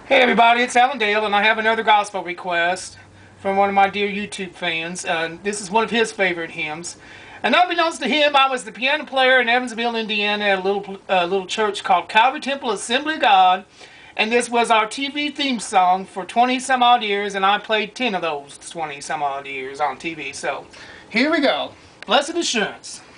Hey everybody, it's Alan Dale, and I have another gospel request from one of my dear YouTube fans. This is one of his favorite hymns. And unbeknownst to him, I was the piano player in Evansville, Indiana at a little church called Calvary Temple Assembly of God. And this was our TV theme song for 20 some odd years, and I played 10 of those 20 some odd years on TV. So, here we go. Blessed Assurance.